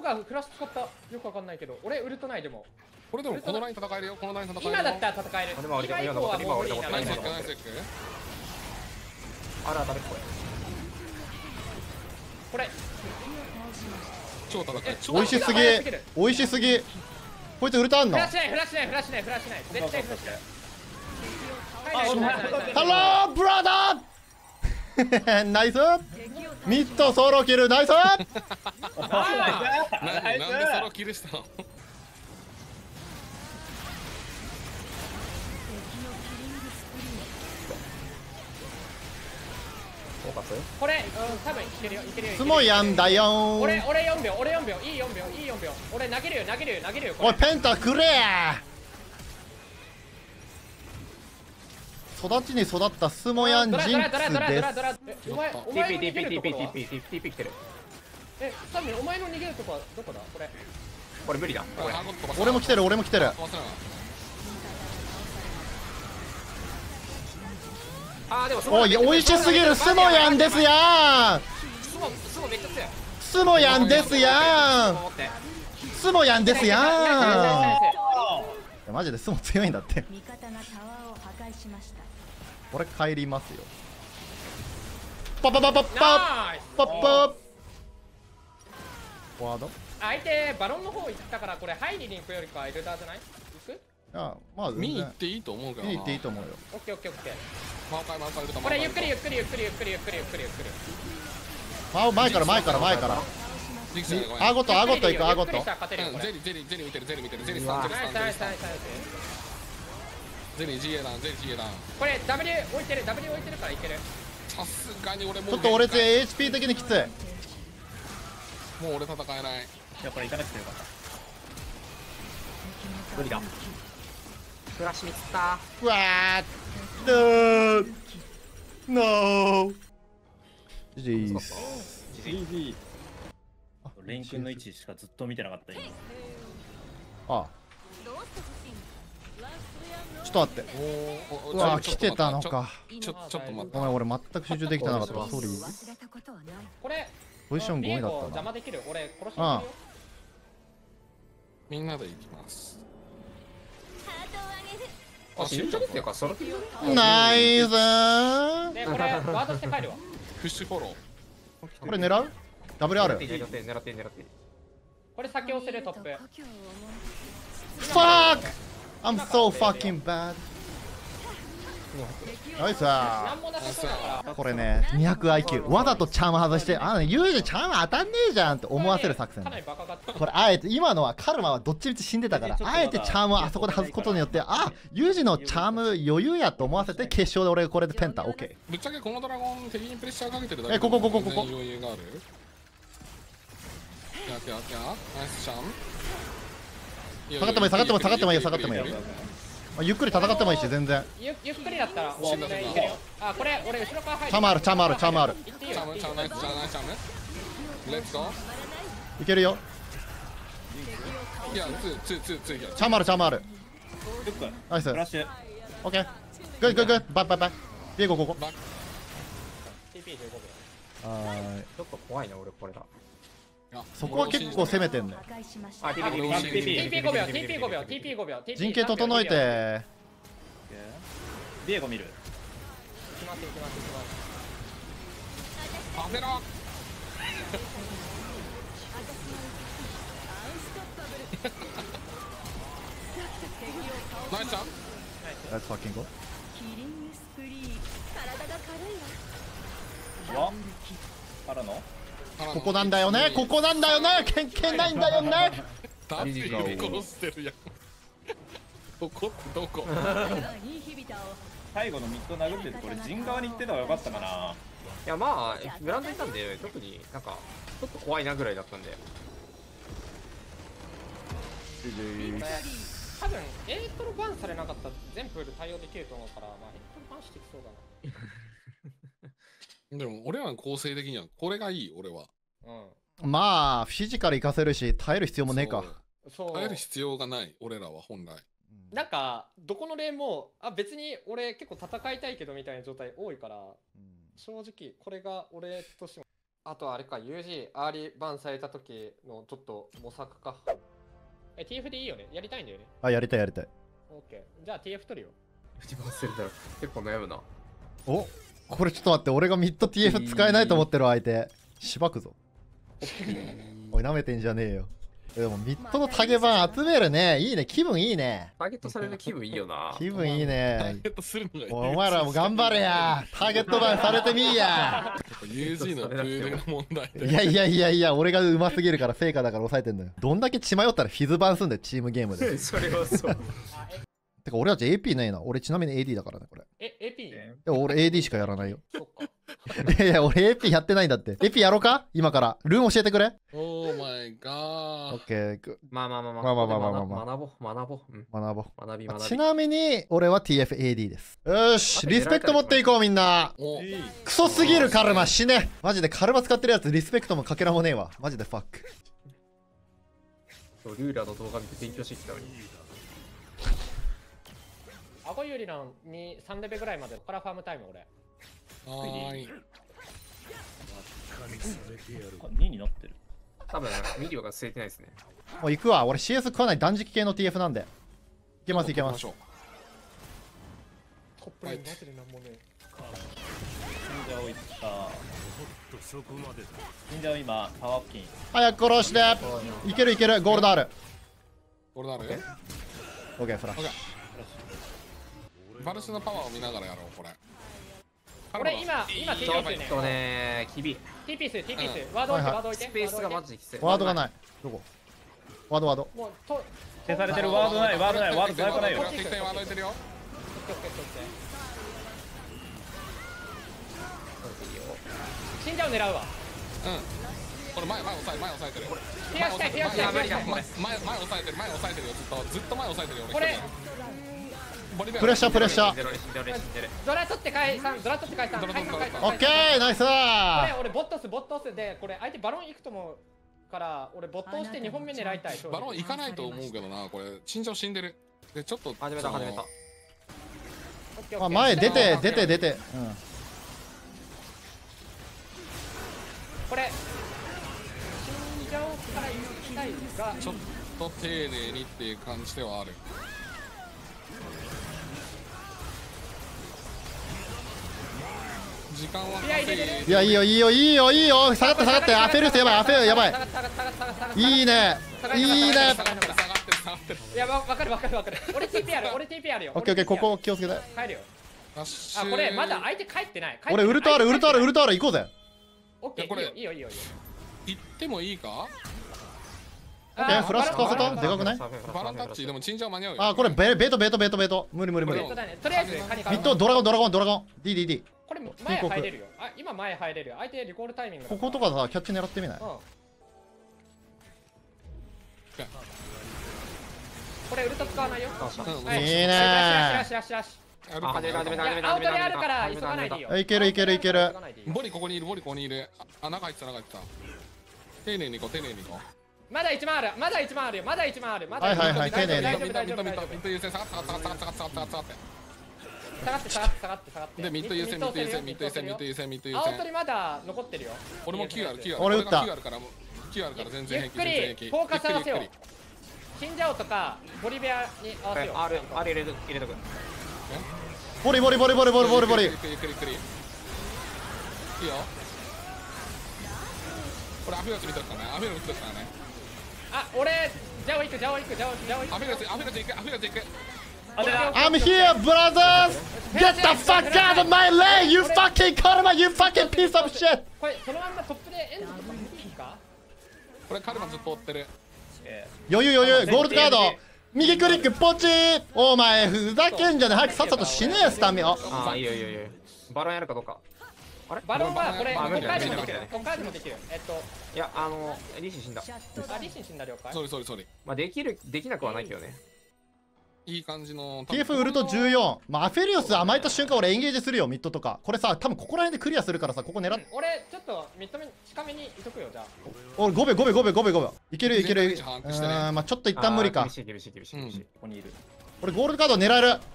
かフラッシュ使ったよくわかんないけど、俺ウルトないでも。 これでもこのライン戦えるよ。このライン戦えるよ。 今だったら戦える。今以降はもう無理な。 ナイスエッグナイスエッグ。 あらダメこれ。 これ超戦い。 美味しすぎ美味しすぎ。こいつウルトあんの？ フラッシュないフラッシュないフラッシュないフラッシュない絶対フラッシュない。 ハローブラザーナイスミッドソロキルナイスなんでソロキルしたの？ これ多分いけるよいけるよ。 スモヤンだよー。 俺4秒俺4秒いい4秒いい4秒。俺投げるよ投げるよ投げるよ。 おいペンタくれー。育ちに育ったスモヤンジンクスです。 お前の逃げるところは TP 来てる。 多分お前の逃げるとこはどこだこれ。 これ無理だ。 俺も来てる俺も来てる。 でもおい美味しすぎるスモヤンですやん。 スモめっちゃ強い。 スモヤンですやん。スモヤンですやん。マジでスモ強いんだって。俺帰りますよ。パパパパパパパ。フォワード。 相手バロンの方行ったからこれハイリに行くよりかエルダーじゃない？行く？ あまあ見に行っていいと思うけどな。 見に行っていいと思うよ。 オッケーオッケーオッケー。 これ前から前から前から。アゴトアゴト行くアゴト。 ゼリ見てるゼリ見てるゼリさんゼリ GA だゼリ GA だ。 これ W 置いてる W 置いてるからいける。 さすがに俺もちょっと俺HP 的にきつい。 もう俺戦えない。 いやこれ行かなくてよかった。無理だ。フラッシュミスった。 うわーノー。 GG。レン君の位置しかずっと見てなかった今。 あちょっと待って。うわ来てたのか。 ちょっと待って。 ごめん俺全く集中できてなかった。ソリー。 これポジション5位だったな。 邪魔できる。俺殺しに行くよ。 みんなで行きます。 死んじゃっていうかソロキル。 ナイスー。 でこれワードして帰るわ。 プッシュフォロー。 これ狙う ?WR。 狙って。 これ先押せるトップ。 Fuck! I'm so fucking bad. ナイスなんもなさそうだから。 これね 200IQ わざとチャーム外してユージチャーム当たんねえじゃんって思わせる作戦。これあえて今のはカルマはどっちみち死んでたからあえてチャームをあそこで外すことによってユージのチャーム余裕やと思わせて決勝で俺がこれでペンタ OK。 ぶっちゃけこのドラゴン敵にプレッシャーかけてるだけ。 ここ余裕がある。ナイスシャン。 下がってもいい下がってもいい下がってもいいよ。ゆっくり戦ってもいいし全然。 ゆっくりだったらこれ俺後ろから入る。 チャームあるチャームあるチャームある。 チャームナイスチャームレッツゴー。 いけるよ。 いやツーチャームあるチャームある。ナイス。オッケー。グッバイバイ。ビエゴここ。 ちょっと怖いな俺これだ。 そこは結構攻めてんね。 TP5 秒 TP5 秒 TP5 秒。 陣形整えて。 ビエゴ見る。 当てろ。ナイスちゃん。 Let's fucking go。 からのここなんだよねここなんだよね経験ないんだよね。 だって殺してるやん。ここってどこ？ 最後のミッド殴っててこれ陣側に行ってたらよかったかな。いやまあブランドいたんで特になんかちょっと怖いなぐらいだったんで。 多分エートルバンされなかったら全プール対応できると思うから、まあエートルバンしてきそうだな。 でも俺らの構成的にはこれがいい俺は。 まあフィジカル活かせるし耐える必要もねえか。 耐える必要がない俺らは本来。 なんかどこのレーンも別に俺結構戦いたいけどみたいな状態多いから、正直これが俺としてもあとあれか UG アーリーバンされた時のちょっと模索か。TF でいいよね、やりたいんだよね。 あ、やりたいやりたい。 オッケー、じゃあ TF 取るよ。 一番するだろ。結構悩むな。 お、これちょっと待って、俺がミッド TF 使えないと思ってる相手しばくぞ。おい、舐めてんじゃねえよ。でもミッドのタゲ版集めるね。いいね、気分いいね。 ターゲットされる気分いいよな。 気分いいターね。 ゲットするのがいい。 お前らも頑張れや。ターゲット版されてみーや。 UG のプールの問題で。 いやいやいやいや、俺が上手すぎるからフェイカーだから抑えてんのよ。どんだけ血迷ったらフィズバンすんだよ、チームゲームで。 それはそう。 てか俺たち AP ないな。俺ちなみに AD だからね、これ。 AP？ いや俺 AD しかやらないよ。 そっか。 いやいや、俺 AP やってないんだって。AP やろうか今から。ルーン教えてくれ。 オーマイガー。 オッケー。 まあまあまあまあまあまあまあまあ学ぼう、学ぼう。 学ぼう。 学び学び。 ちなみに俺は TFAD です。よーし、リスペクト持っていこうみんな。 おクソすぎるカルマ死ね。マジでカルマ使ってるやつリスペクトもかけらもねえわ。マジでファック。 ルーラーの動画見て勉強してきたのに。 アゴユリランに3レベルぐらいまでここからファームタイム俺。 はーい。 2になってる。 多分ミリオが据えてないですね。 もう行くわ。俺 CS 食わない断食系の TF なんで。いけますいけます。 行きトップラインマジでなんもね。 忍者をいった。忍者を今、パワー付近。 早く殺していけるいける。ゴールドある。 これだろ。 オッケーフラッシュ。 バルスのパワーを見ながらやろう、これ。 俺今 TP ちょっとね、キビ。 TP 数ワード置いてワード置いて。 スペースがマジできつい。 ワードがない。どこワードワード。 もうと消されてる。ワードない、ワードない、ワード在庫ないよ。 適当にワード置いてるよ。 死んじゃう狙うわ。 これ前押さえてる。 手足したい手足したい。 前押さえてるよ。ずっと前押さえてるよ。 これプレッシャープレッシャー。 ドラ取って解散。 オッケーナイスー。 俺ボットスでこれ相手バロン行くと思うから俺ボット押して2本目狙いたい。 バロン行かないと思うけどな、これ身長死んでる。でちょっと始めた。 あ、前出て。 これ死んじゃおうから行きたいがちょっと丁寧にっていう感じではある。時間はいやいいよいいよいいよいいよ。下がってアフェルスやばいアフェルやばい。いいねいいね。 いやわかる俺 TP あるよ。 オッケーここ気をつけて。 帰るよ。あこれまだ相手帰ってない。 俺ウルトある行こうぜ。 オッケーいいよ行ってもいいか。 フラッシュ使わせた。でかくない。 バランタッチでもチンジャー間に合うよ。 あこれベト無理とりあえずミッドドラゴン DDD。 これ前入れるよ。あ今前入れるよ。相手リコールタイミング。 こことかさキャッチ狙ってみない。 これウルト使わないよ。 いいね。 ラッシュ。 始めアウトであるから急がないでいいよ。 いける。 ボリここにいる。あ中入ってた。丁寧に行こう。 まだ1万ある。 はい丁寧に。 ミッド優先下がってでミッド優先青鳥まだ残ってるよ。 俺も Q ある俺打った Q あるから全然ゆっくりフォーカス合わせよう。死んじゃおうとかボリベアに合わせよう。 あれ入れとく。 ボリゆっくりいいよ。これアフィラス見とったね。 あ俺ジャオ行く。 アフィラス行く。 I'm here brothers. Get the fuck out of my lane. You fucking karma. You fucking piece of shit. これそのまんまトップでエンドとかいいか。 これカルマずっと追ってる。 余裕ゴールドカード右クリックポチー。お前ふざけんじゃね。早くさっさと死ねえスタミナ。 あいいよ。バロンやるかどうか。あれバロンはこれあ無理だ北海道もできる。 いやリシン死んだ。 リシン死んだ了解。 それまあできなくはないけどね。 いい感じの TF ウルト14。まあアフェリオス甘えた瞬間俺エンゲージするよミッドとか。これさ多分ここら辺でクリアするからさここ狙って。 俺ちょっとミッド近めにいとくよじゃあ。 俺5秒。いける。まあちょっと一旦無理か。 厳しい。ここにいる。 俺ゴールドカード狙える。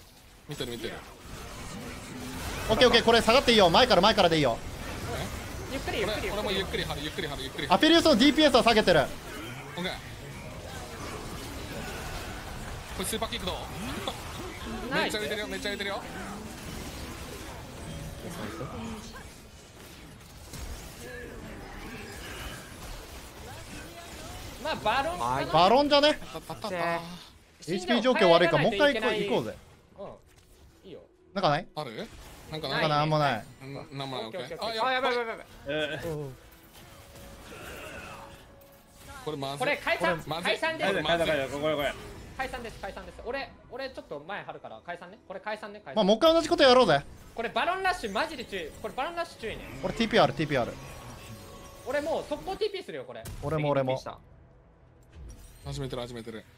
見てる。 オッケーこれ下がっていいよ。前からでいいよ。 ゆっくりゆっくり。 俺もゆっくり張るゆっくり張るゆっくり。 アペリウスの DPS は下げてる。 オッケー。これスーパーキックどう？めっちゃ入れてるよめっちゃ入れてるよ。 まあバロンかな。 バロンじゃね。 たったった。 HP 状況悪いからもう一回行こうぜ。 うんいいよ。 なんかない？ ある？なんかなんかなんもない。 なんもない。オッケー。 あやばいやばいやばい。 これまずい。 これ解散解散です。 これ解散です解散です。俺ちょっと前張るから解散ね。これ解散ね解散。 まあもう一回同じことやろうぜ。 これバロンラッシュマジで注意。これバロンラッシュ注意ね。 俺 TPR。 俺もう速攻 TP するよこれ。 俺も。 始めてる始めてる。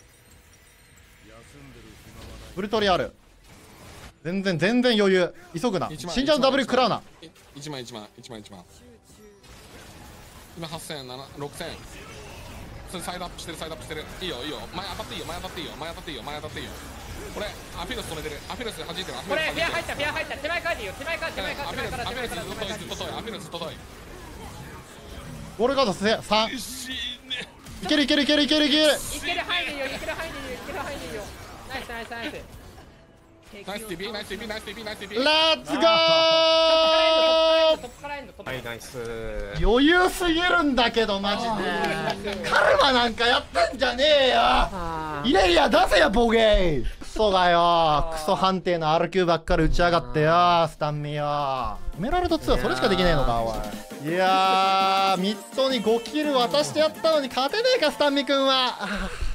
ブルトリある。全然余裕。急ぐな。死んじゃう W 食らうな。 1万。今8000、6000。それサイドアップしてる。いいよ。前当たっていいよ。これアフィロス止めてる。アフィロス弾いてる。 これフェア入った手前からでいいよ。手前からアフィロスずっと遠い。 ゴールガード3。いける。 いける範囲でいいよ。ナイス。 ナイス TP。 レッツゴー。 トップからエンド。 はいナイス。 余裕すぎるんだけどマジで。カルマなんかやったんじゃねえよ。イレリア出せやボゲー。クソがよ。クソ判定の RQ ばっかり打ち上がってよ。スタンミよ。エメラルド2はそれしかできねえのかおい。いやーミッドに5キル渡してやったのに勝てねえかスタンミ君は。